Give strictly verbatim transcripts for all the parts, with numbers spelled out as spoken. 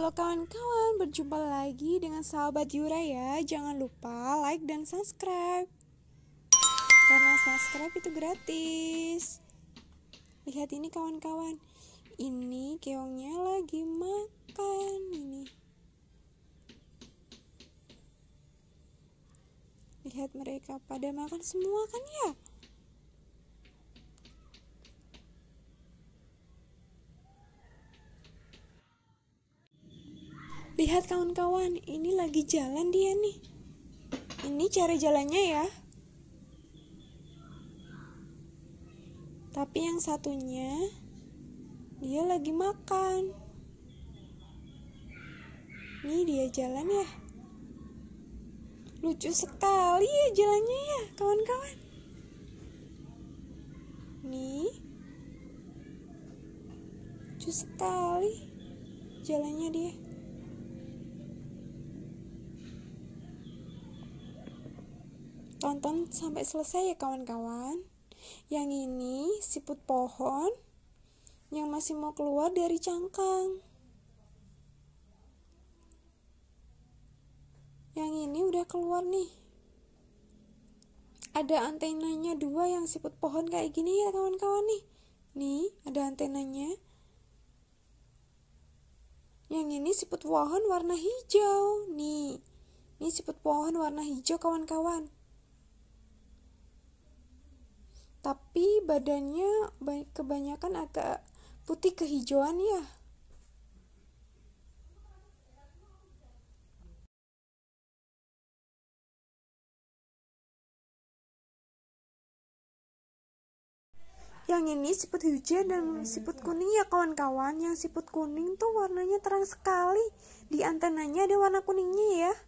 Halo kawan-kawan, berjumpa lagi dengan sahabat Yura ya. Jangan lupa like dan subscribe, karena subscribe itu gratis. Lihat ini kawan-kawan, ini keongnya lagi makan ini. Lihat mereka pada makan semua kan ya. Lihat kawan-kawan, ini lagi jalan dia nih. Ini cara jalannya ya. Tapi yang satunya dia lagi makan. Nih dia jalan ya. Lucu sekali ya jalannya ya kawan-kawan. Nih. Lucu sekali jalannya dia. Tonton sampai selesai ya kawan-kawan. Yang ini siput pohon yang masih mau keluar dari cangkang. Yang ini udah keluar nih. Ada antenanya dua yang siput pohon kayak gini ya kawan-kawan nih. Nih ada antenanya. Yang ini siput pohon warna hijau. Nih, ini siput pohon warna hijau kawan-kawan. Tapi badannya kebanyakan agak putih kehijauan ya. Yang ini siput hijau dan siput kuning ya kawan-kawan. Yang siput kuning tuh warnanya terang sekali. Di antenanya ada warna kuningnya ya.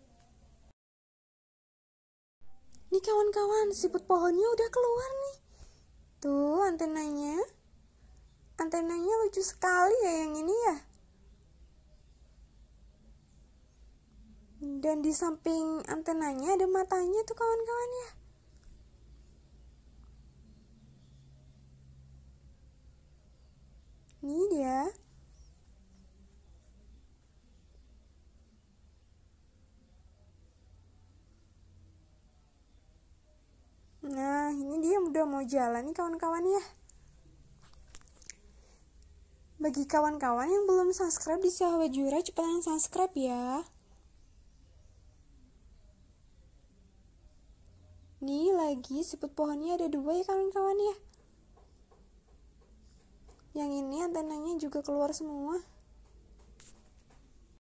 Nih kawan-kawan, siput pohonnya udah keluar nih. Tuh antenanya. Antenanya lucu sekali ya yang ini ya. Dan di samping antenanya ada matanya tuh kawan-kawan ya. Nih dia. Nah, ini dia udah mau jalan nih kawan-kawan ya. Bagi kawan-kawan yang belum subscribe di Sahabat Yura, cepetan subscribe ya. Nih lagi siput pohonnya ada dua ya kawan-kawan ya. Yang ini antenanya juga keluar semua.